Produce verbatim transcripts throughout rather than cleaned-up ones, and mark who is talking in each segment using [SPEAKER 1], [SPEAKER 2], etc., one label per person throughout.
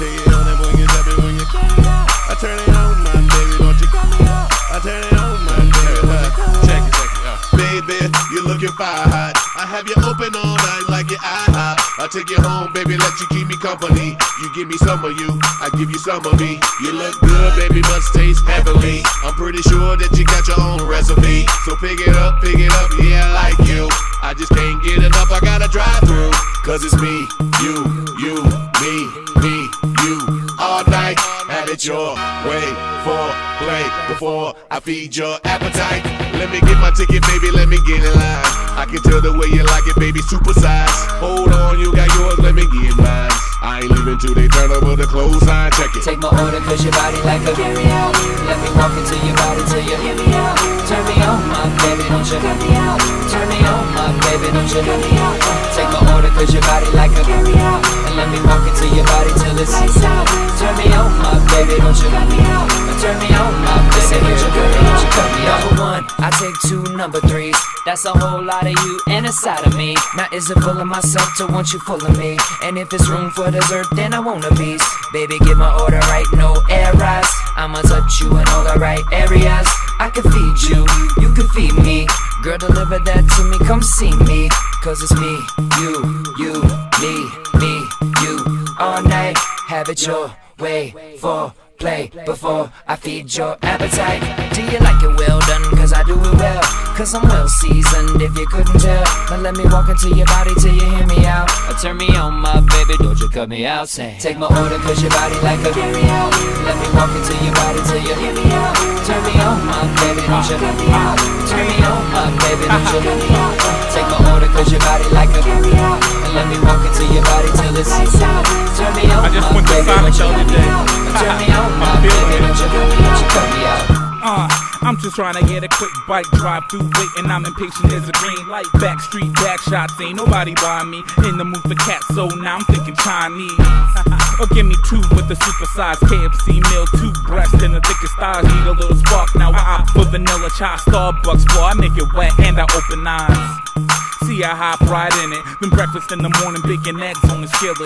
[SPEAKER 1] take it on and when you drop it, when you cut it out. I turn it on, my baby, don't you cut me out. I turn it on, my baby, when you cut it out. Check it, check it out. Baby, you're looking fire hot. I have you open all night like your IHOP. I'll take you home, baby, let you keep me company. You give me some of you, I give you some of me. You look good, baby, must taste heavenly. I'm pretty sure that you got your own recipe. So pick it up, pick it up, yeah, I like you. I just can't get enough, I gotta drive through. Cause it's me, you, you, me, me, you. All night, have it your way. For play before I feed your appetite. Let me get my ticket, baby, let me get in line. I can tell the way you like it, baby, supersize. Hold on, you got yours, let me get mine. I ain't leaving till they turn over the clothesline, check it.
[SPEAKER 2] Take my order cause your body like a carry out. Let me walk into your body till you hear me out. Turn me on, my baby, don't you cut me out. Turn me on, my baby, don't you cut me out. Take my order cause your body like a carry out. And let me walk into your body till it's lights out. Turn me on, my baby, don't you cut me out. Turn me on, my baby, don't you cut me out. Cut me out. Number one, I take two number threes. That's a whole lot of you and a side of me. Now is it full of myself to want you full of me? And if it's room for dessert, then I want a piece. Baby, get my order right, no errors. I'ma touch you in all the right areas. I can feed you, you can feed me. Girl, deliver that to me, come see me. Cause it's me, you, you, me, me, you. All night, have it your way. For play before I feed your appetite. Do you like it well done? Cause I do it well. Cause I'm well seasoned if you couldn't tell. Now let me walk into your body till you hear me out. Or turn me on, my baby, don't you cut me out. Say, take my order cause your body like a carry out. Let me walk into your body till you hear me out. Turn me on, my baby, don't you cut me out. Turn me on, my baby, don't you cut me out. Take my order cause your body like a carry out. And let me walk into your body till it's lights out. Turn me on, my baby, don't you cut me out. Turn me on, my baby, don't you cut me out. You cut me out.
[SPEAKER 3] Uh, I'm just trying to get a quick bike drive through, waiting. I'm impatient as a green light. Backstreet back shots, ain't nobody by me. In the mood for cat, so now I'm thinking Chinese. Or give me two with the supersized K F C meal, two breasts and the thickest thighs. Need a little spark, now I opt for vanilla chai. Starbucks, boy, I make it wet and I open eyes. See, I hop right in it. Then breakfast in the morning, bacon eggs on the skillet.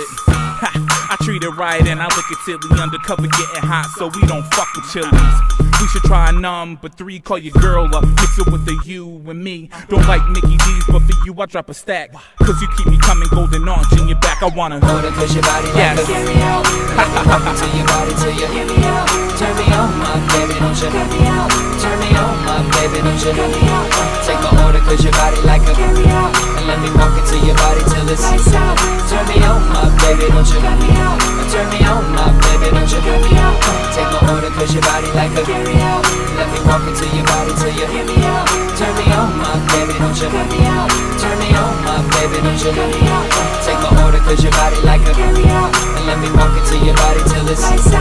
[SPEAKER 3] I treat it right and I look at silly. Undercover getting hot, so we don't fuck with chilies. We should try number three, call your girl up, mix it with the you and me. Don't like Mickey D's, but for you I drop a stack. Cause you keep me coming golden arch in your back. I wanna
[SPEAKER 2] order cause your body like yes. a carry out. Let me walk into your body till you hear me out. Turn me on, my baby, don't you cut me out. Turn me on, my baby, don't you cut me out. Take my order cause your body like a carry out. And let me walk into your body till it's lights out. Turn me on, my baby, don't you cut me out. Turn me on, my baby, don't you cut me out. Take my order cause your body like a carry out. Let me walk into your body till you hear me out. Turn me on, my baby, don't you cut me out. Turn me on, my baby, don't you cut me out. Take my order cause your body like a carry out. And let me walk into your body till it's lights out.